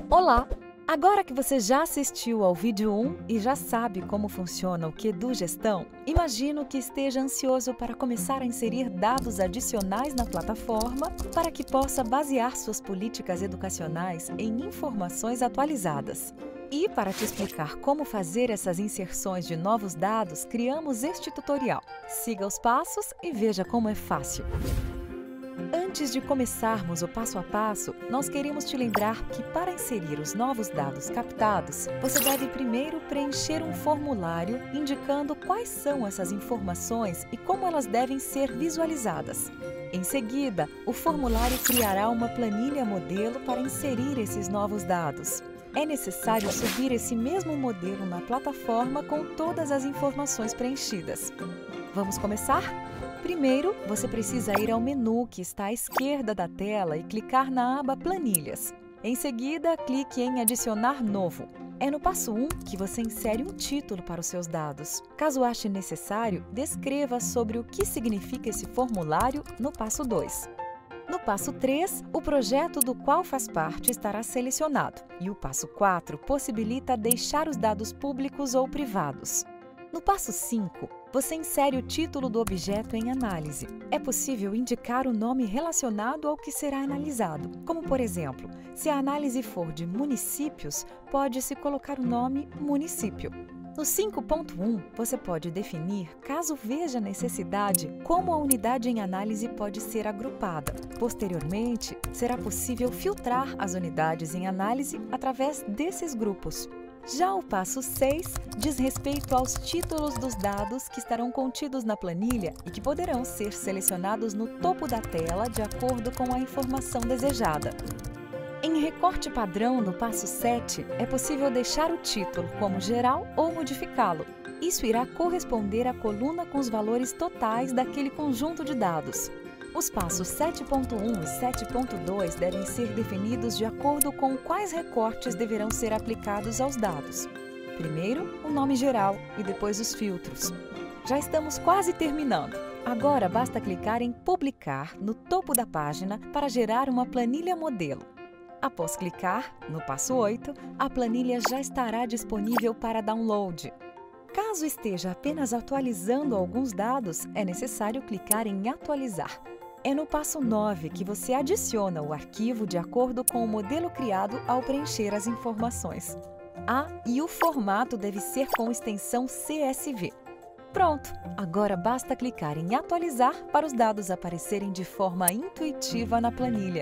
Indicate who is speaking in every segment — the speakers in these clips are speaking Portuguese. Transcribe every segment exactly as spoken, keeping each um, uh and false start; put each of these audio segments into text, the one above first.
Speaker 1: Olá! Agora que você já assistiu ao vídeo um e já sabe como funciona o QDuGestão, imagino que esteja ansioso para começar a inserir dados adicionais na plataforma para que possa basear suas políticas educacionais em informações atualizadas. E para te explicar como fazer essas inserções de novos dados, criamos este tutorial. Siga os passos e veja como é fácil. Antes de começarmos o passo a passo, nós queremos te lembrar que para inserir os novos dados captados, você deve primeiro preencher um formulário indicando quais são essas informações e como elas devem ser visualizadas. Em seguida, o formulário criará uma planilha modelo para inserir esses novos dados. É necessário subir esse mesmo modelo na plataforma com todas as informações preenchidas. Vamos começar? Primeiro, você precisa ir ao menu que está à esquerda da tela e clicar na aba Planilhas. Em seguida, clique em Adicionar Novo. É no passo um que você insere um título para os seus dados. Caso ache necessário, descreva sobre o que significa esse formulário no passo dois. No passo três, o projeto do qual faz parte estará selecionado e o passo quatro possibilita deixar os dados públicos ou privados. No passo cinco, você insere o título do objeto em análise. É possível indicar o nome relacionado ao que será analisado, como por exemplo, se a análise for de municípios, pode-se colocar o nome município. No cinco ponto um, você pode definir, caso veja necessidade, como a unidade em análise pode ser agrupada. Posteriormente, será possível filtrar as unidades em análise através desses grupos. Já o passo seis diz respeito aos títulos dos dados que estarão contidos na planilha e que poderão ser selecionados no topo da tela de acordo com a informação desejada. Em recorte padrão, no passo sete, é possível deixar o título como geral ou modificá-lo. Isso irá corresponder à coluna com os valores totais daquele conjunto de dados. Os passos sete ponto um e sete ponto dois devem ser definidos de acordo com quais recortes deverão ser aplicados aos dados. Primeiro, o nome geral e depois os filtros. Já estamos quase terminando. Agora basta clicar em Publicar no topo da página para gerar uma planilha modelo. Após clicar, no passo oito, a planilha já estará disponível para download. Caso esteja apenas atualizando alguns dados, é necessário clicar em Atualizar. É no passo nove que você adiciona o arquivo de acordo com o modelo criado ao preencher as informações. Ah, e o formato deve ser com extensão C S V. Pronto! Agora basta clicar em Atualizar para os dados aparecerem de forma intuitiva na planilha.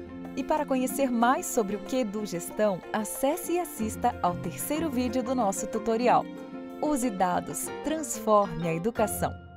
Speaker 1: E para conhecer mais sobre o QDuGestão, acesse e assista ao terceiro vídeo do nosso tutorial. Use dados, transforme a educação.